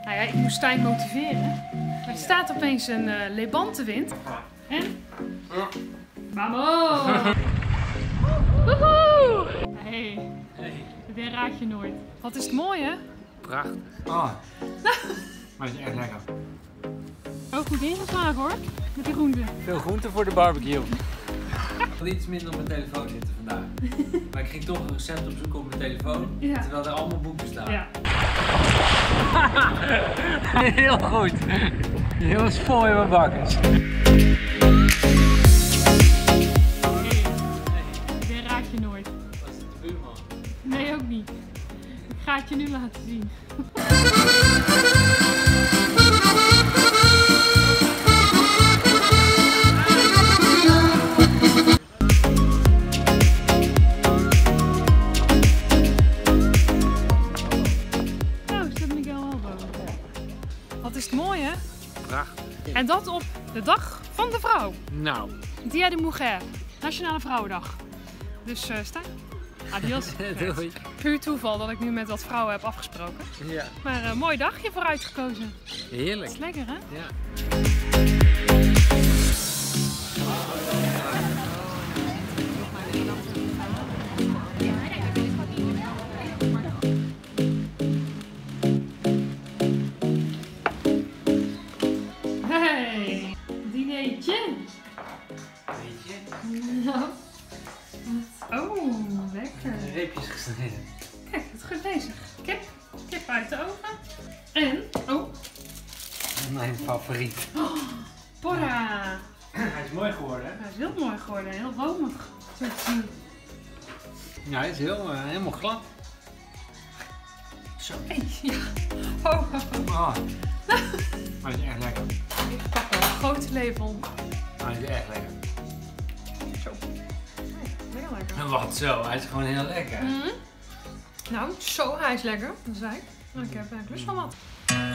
Nou ja, ik moest Stijn motiveren. Maar er staat opeens een Lebantenwind. En? Vamos! Woehoe! Hey. Dit raad je nooit. Wat is het mooi, hè? Prachtig. Oh. Maar het is echt lekker. Ook goed ingeslagen hoor, met die groenten. Veel groenten voor de barbecue. Ik had iets minder op mijn telefoon zitten vandaag. Maar ik ging toch een recept opzoeken op mijn telefoon, ja. Terwijl er allemaal boeken staan. Ja. Heel goed. Heel vol in mijn bakkers. Dit raad je nooit. Was het de buurman? Nee, ook niet. Ik ga het je nu laten zien. Wat is het mooi, hè? Prachtig. En dat op de dag van de vrouw. Nou. Dia de Mujer. Nationale Vrouwendag. Dus Stijn, adios. Doei. Puur toeval dat ik nu met wat vrouwen heb afgesproken. Ja. Maar een mooi dagje vooruit gekozen. Heerlijk. Dat is lekker, hè? Ja. Hey, dinertje. Nou. Oh, lekker. Reepjes gesneden. Kijk, het is goed bezig. Kip uit de oven. En, oh. Mijn favoriet. Oh, porra. Hij is mooi geworden, hè? Hij is heel mooi geworden, heel romig. Zo te zien. Ja, hij is helemaal glad. Zo. Hey, ja. Oh. Oh. Maar het is echt lekker. Ik pak wel een grote lepel. Maar het is echt lekker. Zo. Heel lekker. En wat zo, hij is gewoon heel lekker. Mm-hmm. Nou, zo, hij is lekker. Dat zei ik. Ik heb eigenlijk lust van wat.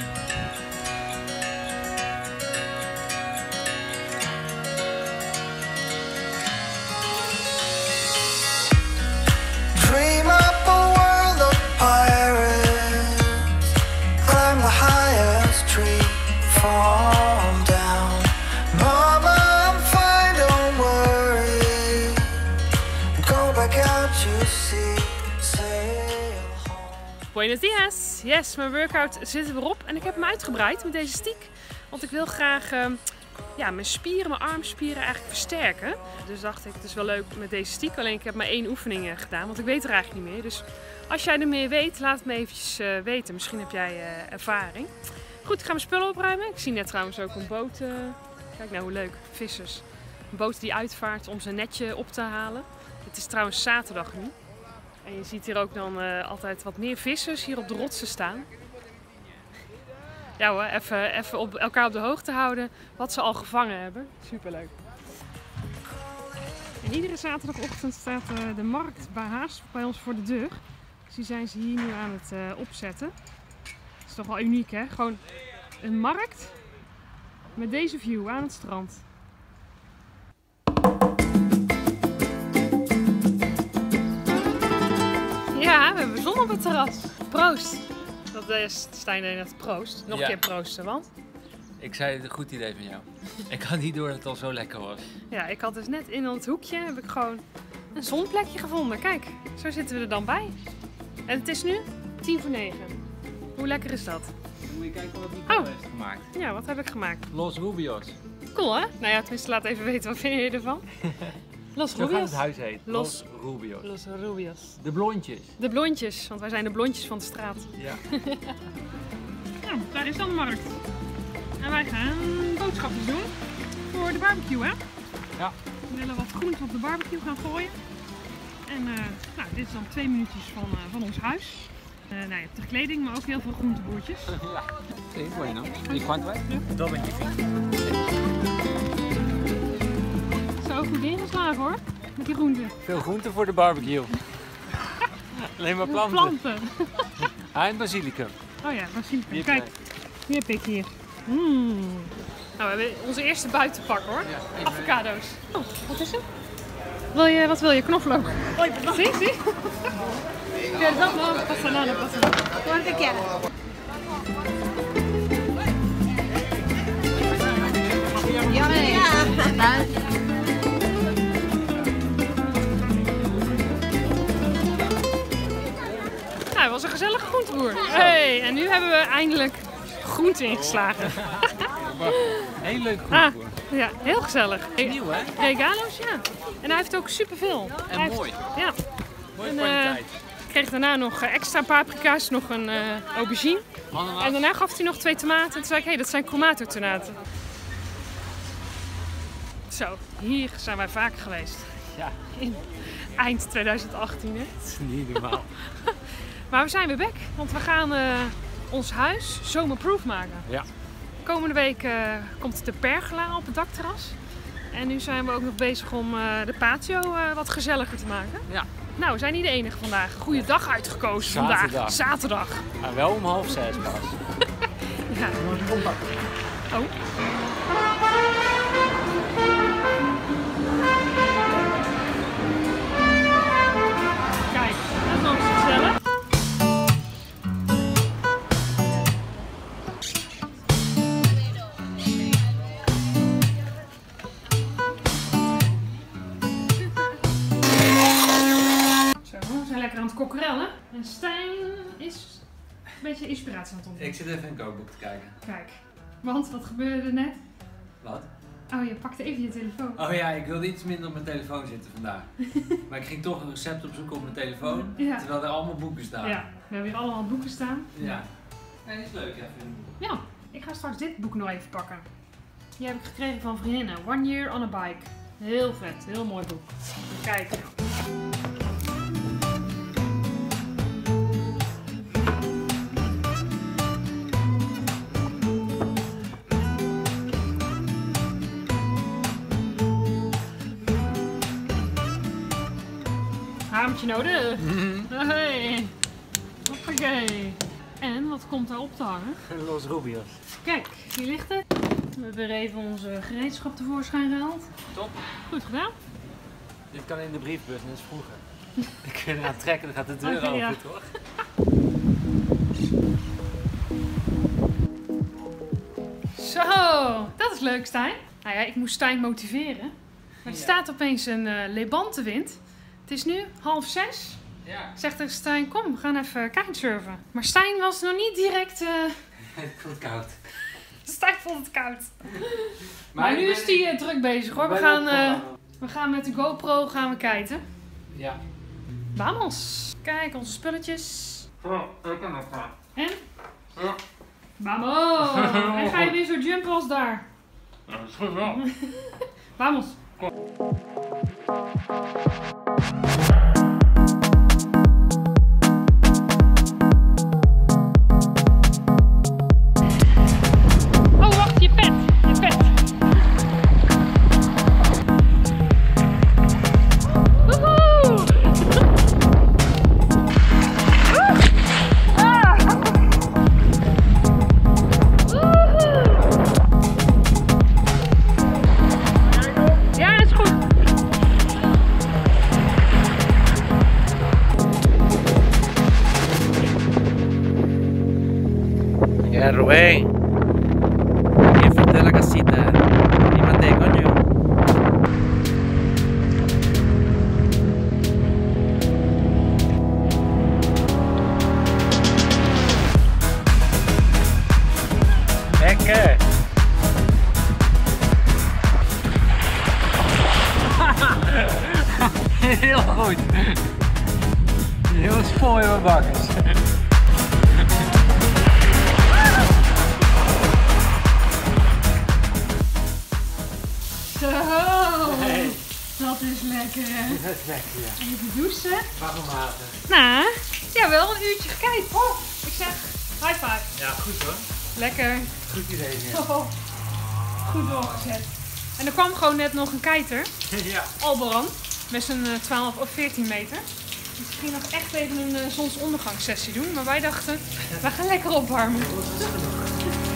Dream up a world of pirates, climb the highest tree, fall down. Mama, I'm fine, don't worry. Go back out to sea, sail home. Buenos dias! Yes, mijn workout zit er weer op en ik heb hem uitgebreid met deze stick. Want ik wil graag mijn spieren, mijn armspieren eigenlijk versterken. Dus dacht ik, het is wel leuk met deze stick. Alleen ik heb maar 1 oefening gedaan, want ik weet er eigenlijk niet meer. Dus als jij er meer weet, laat het me eventjes weten. Misschien heb jij ervaring. Goed, ik ga mijn spullen opruimen. Ik zie net trouwens ook een boot. Kijk nou hoe leuk, vissers. Een boot die uitvaart om zijn netje op te halen. Het is trouwens zaterdag nu. En je ziet hier ook dan altijd wat meer vissers hier op de rotsen staan. Ja hoor, even op elkaar op de hoogte houden wat ze al gevangen hebben. Superleuk. En iedere zaterdagochtend staat de markt haast bij ons voor de deur. Dus die zijn ze hier nu aan het opzetten. Dat is toch wel uniek, hè? Gewoon een markt met deze view aan het strand. Ja, we hebben zon op het terras. Proost! Dat is Stijn net proost. Nog een keer proosten, want? Ik zei het een goed idee van jou. Ik had niet door dat het al zo lekker was. Ja, ik had dus net in het hoekje heb ik gewoon een zonplekje gevonden. Kijk, zo zitten we er dan bij. En het is nu 9:10. Hoe lekker is dat? Dan moet je kijken wat Nico heeft gemaakt. Ja, wat heb ik gemaakt? Los Rubios. Cool hè? Nou ja, tenminste laat even weten, wat vind je ervan? Los Zo gaat Rubios? het huis heet. Los Rubios. Los Rubios. De blondjes. De blondjes, want wij zijn de blondjes van de straat. Ja. Nou, daar is dan de markt. En wij gaan boodschapjes doen voor de barbecue, hè? Ja. We willen wat groenten op de barbecue gaan gooien. En dit is dan 2 minuutjes van ons huis. Je hebt de kleding, maar ook heel veel groenteboertjes. Ja. Sí, bueno. ¿Y cuánto es? 2.25. Zo goed ingeslagen hoor, met die groenten. Veel groenten voor de barbecue. Alleen maar planten. En basilicum. Oh ja, basilicum. Kijk, die heb ik hier. Nou, we hebben onze eerste buitenpak hoor. Ja, avocado's. Oh, wat is het? Wat wil je? Knoflook? Hoi, perdón. Zie? Perdón, no pasa nada, no pasa nada. ¿Cuál te quieres? Buik. Nou, het was een gezellige groenteboer. Hey, en nu hebben we eindelijk groente ingeslagen. Heel leuk groenteboer. Ja, heel gezellig. Nieuw, hè? Regalo's, ja. En hij heeft ook superveel. En mooi. Ja. Mooie En, kwaliteit. ik kreeg daarna nog extra paprika's, nog een aubergine. Ananas. En daarna gaf hij nog 2 tomaten. Toen zei ik, hé, dat zijn Clamato-tomaten. Zo, hier zijn wij vaak geweest. Ja, In eind 2018, hè. dat is niet normaal. Maar we zijn weer back, want we gaan ons huis zomerproof maken. Ja. Komende week komt de pergola op het dakterras. En nu zijn we ook nog bezig om de patio wat gezelliger te maken. Ja. Nou, we zijn niet de enige vandaag. Goede dag uitgekozen Zaterdag. vandaag. Zaterdag. Maar wel om 5:30 pas. Ja. Oh. Kijk, dat is nog eens gezellig. Zo, we zijn lekker aan het kokkerellen. En Stijn is een beetje inspiratie aan het ontdekken. Ik zit even in een kookboek te kijken. Kijk, want wat gebeurde er net? Wat? Oh, je pakte even je telefoon. Oh ja, ik wilde iets minder op mijn telefoon zitten vandaag. Maar ik ging toch een recept opzoeken op mijn telefoon. Ja. Terwijl er allemaal boeken staan. Ja, we hebben hier allemaal boeken staan. Ja. Ja, die is leuk, ja, vind ik. Ja, ik ga straks dit boek nog even pakken. Die heb ik gekregen van vriendinnen. One Year on a Bike. Heel vet, heel mooi boek. Even kijken. Hamertje nodig. Hey. Hoppakee. En wat komt daarop te hangen? Los Rubios. Kijk, hier ligt het. We hebben weer even onze gereedschap tevoorschijn gehaald. Top. Goed gedaan. Dit kan in de briefbus, net als vroeger. Ik kun eraan trekken, dan gaat de deur Oké, open, ja. toch? Zo, dat is leuk, Stijn. Nou ja, ik moest Stijn motiveren. Maar er staat opeens een lebantenwind. Het is nu 5:30. Ja. Zegt er Stijn, kom, we gaan even kitesurfen. Maar Stijn was nog niet direct... Ik vond het koud. Stijn vond het koud. Maar nu is hij druk bezig hoor. We gaan met de GoPro gaan we kiten. Ja. Vamos. Kijk, onze spulletjes. Oh, ik kan nog gaan. En? Ja. Vamos. En ga je weer zo jumpen als daar. Ja, dat is goed wel. Vamos. Oh, wacht, je pet. Je pet. Woehoe. Ah. Woehoe. Ja, is goed. Ja, Rubén. Jefe de la casita. Anímate, coño. Lekker. Heel goed. Heel vol in mijn bakkers. Zo. Hey. Dat is lekker hè. Dat is lekker, ja. Even douchen. Warm water. Nou, jawel, een uurtje gekeken. Oh, ik zeg high five. Ja, goed hoor. Lekker. Goed idee, ja. Oh, goed doorgezet. En er kwam gewoon net nog een kiter, Ja. Alboran, met zijn 12 of 14 meter. Dus ik ging nog echt even een zonsondergangssessie doen, maar wij dachten, we gaan lekker opwarmen.